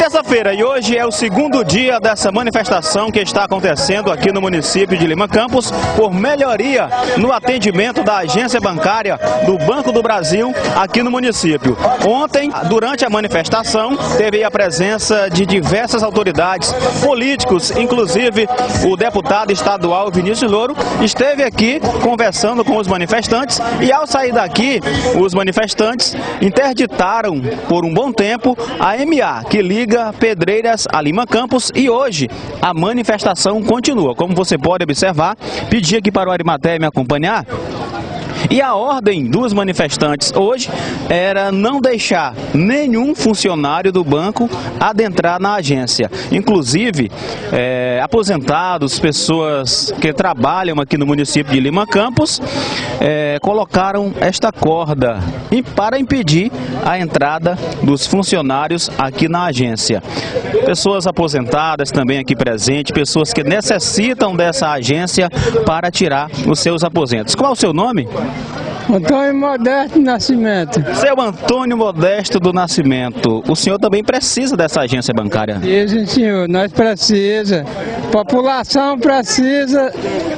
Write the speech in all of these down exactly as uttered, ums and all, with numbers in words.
Terça-feira, e hoje é o segundo dia dessa manifestação que está acontecendo aqui no município de Lima Campos por melhoria no atendimento da agência bancária do Banco do Brasil aqui no município. Ontem, durante a manifestação, teve a presença de diversas autoridades, políticos, inclusive o deputado estadual Vinícius Louro esteve aqui conversando com os manifestantes e, ao sair daqui, os manifestantes interditaram por um bom tempo a M A, que liga Pedreiras a Lima Campos, e hoje a manifestação continua. Como você pode observar, pedi aqui para o Arimateia me acompanhar. E a ordem dos manifestantes hoje era não deixar nenhum funcionário do banco adentrar na agência. Inclusive, é, aposentados, pessoas que trabalham aqui no município de Lima Campos, é, colocaram esta corda para impedir a entrada dos funcionários aqui na agência. Pessoas aposentadas também aqui presentes, pessoas que necessitam dessa agência para tirar os seus aposentos. Qual o seu nome? Antônio Modesto do Nascimento. Seu Antônio Modesto do Nascimento, o senhor também precisa dessa agência bancária? Isso, senhor, nós precisamos. A população precisa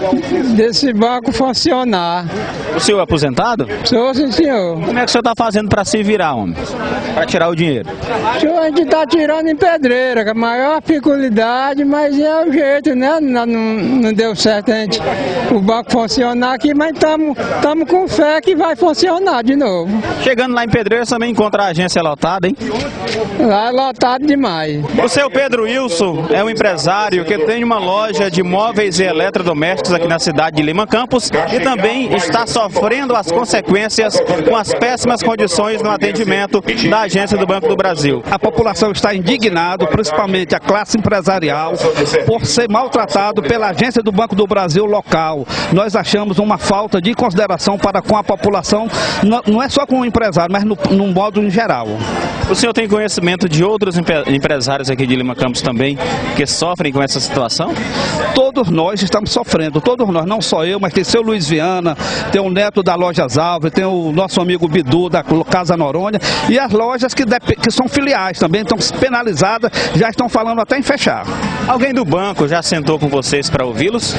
desse banco funcionar. O senhor é aposentado? Sou, sim, senhor. Como é que o senhor está fazendo para se virar, homem? Para tirar o dinheiro? Senhor, a gente está tirando em pedreira, com a maior dificuldade, mas é o jeito, né? Não, não, não deu certo a gente, o banco funcionar aqui, mas estamos com fé que vai funcionar de novo. Chegando lá em Pedreiras também encontra a agência lotada, hein? Lá é lotado demais. O seu Pedro Wilson é um empresário que tem uma loja de móveis e eletrodomésticos aqui na cidade de Lima Campos e também está sofrendo as consequências com as péssimas condições no atendimento da agência do Banco do Brasil. A população está indignada, principalmente a classe empresarial, por ser maltratado pela agência do Banco do Brasil local. Nós achamos uma falta de consideração para com a população, não é só com o empresário, mas no, no modo em geral. O senhor tem conhecimento de outros empresários aqui de Lima Campos também que sofrem com essa situação? Todos nós estamos sofrendo, todos nós, não só eu, mas tem seu Luiz Viana, tem o neto da Lojas Alves, tem o nosso amigo Bidu da Casa Noronha e as lojas que, que são filiais também estão penalizadas, já estão falando até em fechar. Alguém do banco já sentou com vocês para ouvi-los?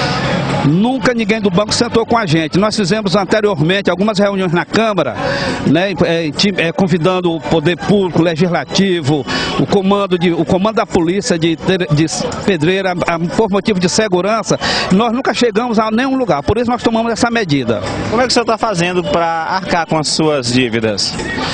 Nunca ninguém do banco sentou com a gente. Nós fizemos anteriormente algumas reuniões na Câmara, né, é, é, convidando o Poder Público, Legislativo, o comando, de, o comando da Polícia de, de Pedreira, a, por motivo de segurança. Nós nunca chegamos a nenhum lugar, por isso nós tomamos essa medida. Como é que o senhor está fazendo para arcar com as suas dívidas?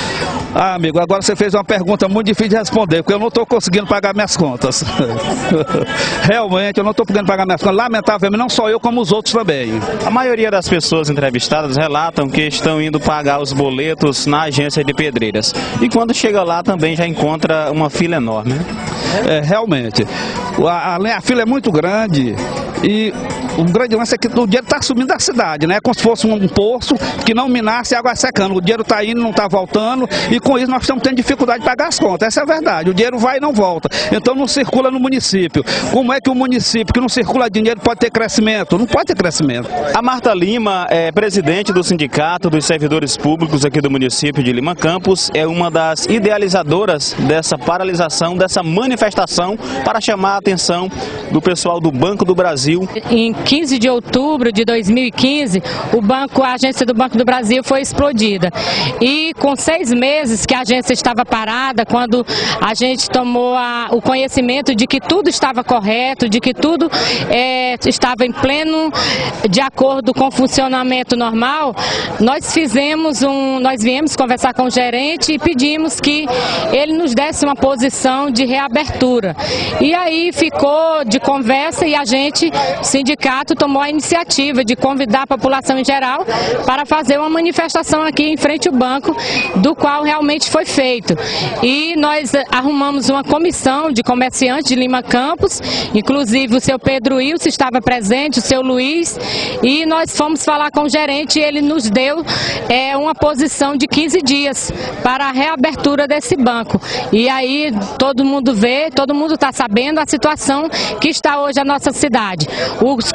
Ah, amigo, agora você fez uma pergunta muito difícil de responder, porque eu não estou conseguindo pagar minhas contas. Realmente, eu não estou podendo pagar minhas contas. Lamentavelmente, não só eu, como os outros também. A maioria das pessoas entrevistadas relatam que estão indo pagar os boletos na agência de Pedreiras. E quando chega lá também já encontra uma fila enorme, né? É, realmente. A, a, a fila é muito grande e o grande lance é que o dinheiro está subindo da cidade, né? Como se fosse um poço que não minasse e a água secando. O dinheiro está indo, não está voltando e com isso nós estamos tendo dificuldade de pagar as contas. Essa é a verdade. O dinheiro vai e não volta. Então não circula no município. Como é que o município que não circula dinheiro pode ter crescimento? Não pode ter crescimento. A Marta Lima é presidente do Sindicato dos Servidores Públicos aqui do município de Lima Campos. É uma das idealizadoras dessa paralisação, dessa manifestação para chamar a atenção do pessoal do Banco do Brasil. Em quinze de outubro de dois mil e quinze, o banco, a agência do Banco do Brasil foi explodida. E com seis meses que a agência estava parada, quando a gente tomou a, o conhecimento de que tudo estava correto, de que tudo é, estava em pleno de acordo com o funcionamento normal, nós fizemos um, nós viemos conversar com o gerente e pedimos que ele nos desse uma posição de reabertura. E aí ficou de conversa e a gente, o sindicato, tomou a iniciativa de convidar a população em geral para fazer uma manifestação aqui em frente ao banco, do qual realmente foi feito. E nós arrumamos uma comissão de comerciantes de Lima Campos, inclusive o seu Pedro Wilson estava presente, o seu Luiz, e nós fomos falar com o gerente e ele nos deu é, uma posição de quinze dias para a reabertura desse banco. E aí todo mundo vê, todo mundo está sabendo a situação que está hoje a nossa cidade. Os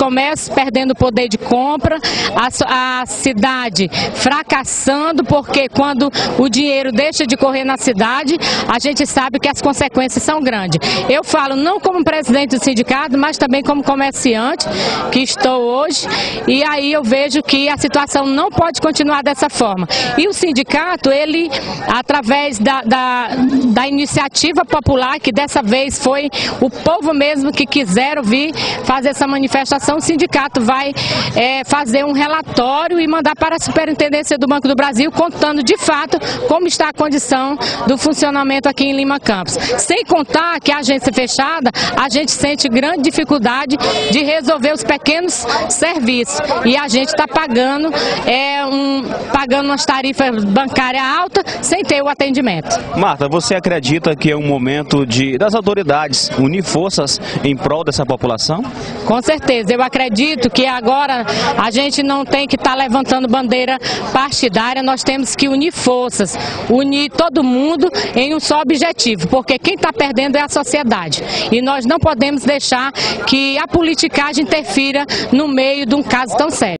comércio perdendo poder de compra, a, a cidade fracassando, porque quando o dinheiro deixa de correr na cidade, a gente sabe que as consequências são grandes. Eu falo não como presidente do sindicato, mas também como comerciante, que estou hoje, e aí eu vejo que a situação não pode continuar dessa forma. E o sindicato, ele, através da, da, da iniciativa popular, que dessa vez foi o povo mesmo que quiseram vir fazer essa manifestação, o sindicato vai é, fazer um relatório e mandar para a Superintendência do Banco do Brasil, contando de fato como está a condição do funcionamento aqui em Lima Campos. Sem contar que a agência fechada, a gente sente grande dificuldade de resolver os pequenos serviços. E a gente está pagando, é, um, pagando umas tarifas bancárias altas sem ter o atendimento. Marta, você acredita que é um momento de, das autoridades unir forças em prol dessa população? Com certeza. Eu acredito que agora a gente não tem que estar tá levantando bandeira partidária, nós temos que unir forças, unir todo mundo em um só objetivo, porque quem está perdendo é a sociedade. E nós não podemos deixar que a politicagem interfira no meio de um caso tão sério.